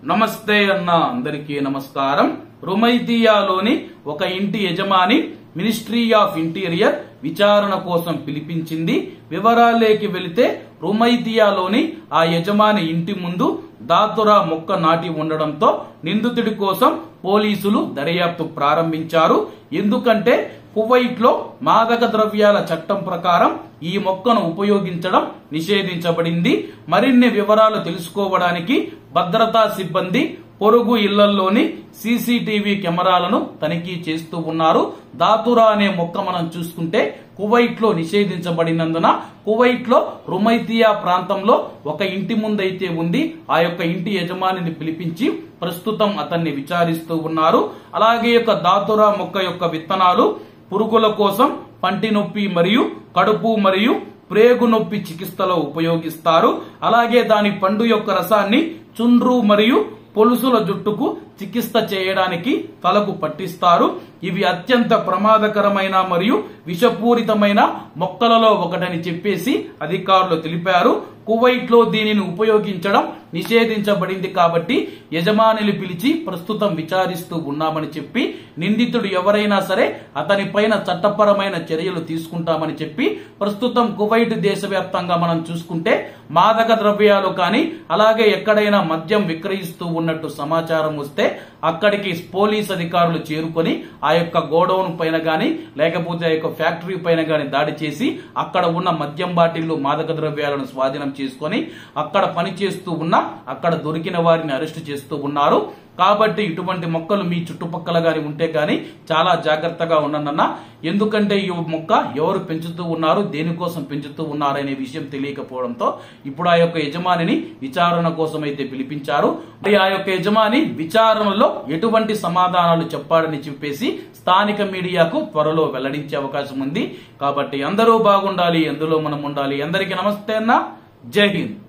నమస్తే అన్న అందరికీ నమస్కారం. రుమైతియాలోని ఒక ఇంటి యజమాని మినిస్ట్రీ ఆఫ్ ఇంటీరియర్ విచారణ కోసం పిలిపించింది. వివరాలేకి వెళితే రుమైతియాలోని ఆ యజమాని ఇంటి ముందు దాతురా మొక్క నాటి ఉండడంతో నిందితుడి కోసం పోలీసులు దర్యాప్తు ప్రారంభించారు. ఎందుకంటే కువైట్ లో మాదక ద్రవ్యాల చట్టం ప్రకారం ఈ మొక్కను ఉపయోగించడం నిషేధించబడింది. మరిన్ని వివరాలు తెలుసుకోవడానికి భద్రతా సిబ్బంది పొరుగు ఇళ్లలోని సీసీటీవీ కెమెరాలను తనిఖీ చేస్తూ ఉన్నారు. దాతురా అనే మొక్క మనం చూసుకుంటే కువైట్ లో నిషేధించబడినందున కువైట్ లో రుమైతియా ప్రాంతంలో ఒక ఇంటి ముందైతే ఉంది. ఆ యొక్క ఇంటి యజమానిని పిలిపించి ప్రస్తుతం అతన్ని విచారిస్తూ ఉన్నారు. అలాగే యొక్క దాతురా మొక్క యొక్క విత్తనాలు పురుగుల కోసం పంటి నొప్పి మరియు కడుపు మరియు ప్రేగు నొప్పి చికిత్సలో ఉపయోగిస్తారు. అలాగే దాని పండు యొక్క రసాన్ని చుండ్రు మరియు పొలుసుల జుట్టుకు చికిత్స చేయడానికి తలకు పట్టిస్తారు. ఇవి అత్యంత ప్రమాదకరమైన మరియు విషపూరితమైన మొక్కలలో ఒకటని చెప్పేసి అధికారులు తెలిపారు. కువైట్ లో దీనిని ఉపయోగించడం నిషేధించబడింది కాబట్టి యజమానిని పిలిచి ప్రస్తుతం విచారిస్తూ ఉన్నామని చెప్పి నిందితుడు ఎవరైనా సరే అతని పైన చట్టపరమైన చర్యలు తీసుకుంటామని చెప్పి ప్రస్తుతం కువైట్ దేశవ్యాప్తంగా మనం చూసుకుంటే మాదక ద్రవ్యాలు కానీ అలాగే ఎక్కడైనా మద్యం విక్రయిస్తూ ఉన్నట్టు సమాచారం వస్తే అక్కడికి పోలీస్ అధికారులు చేరుకొని ఆ యొక్క గోడౌన్ పైన గాని లేకపోతే ఆ యొక్క ఫ్యాక్టరీ పైన గాని దాడి చేసి అక్కడ ఉన్న మద్యం బాటిళ్లు మాదక ద్రవ్యాలను స్వాధీనం చేసుకొని అక్కడ పనిచేస్తూ ఉన్న అక్కడ దొరికిన వారిని అరెస్టు చేస్తూ ఉన్నారు. కాబట్టి ఇటువంటి మొక్కలు మీ చుట్టుపక్కల గాని ఉంటే గాని చాలా జాగ్రత్తగా ఉండండి. ఎందుకంటే ఈ మొక్క ఎవరు పెంచుతూ ఉన్నారు, దేనికోసం పెంచుతూ ఉన్నారనే విషయం తెలియకపోవడంతో ఇప్పుడు ఆ యొక్క యజమానిని విచారణ కోసం అయితే పిలిపించారు. ఆ యొక్క యజమాని విచారణలో ఎటువంటి సమాధానాలు చెప్పాడని చెప్పేసి స్థానిక మీడియాకు త్వరలో వెల్లడించే అవకాశం ఉంది. కాబట్టి అందరూ బాగుండాలి, అందులో మనం ఉండాలి. అందరికీ నమస్తే అన్న, జై హింద్.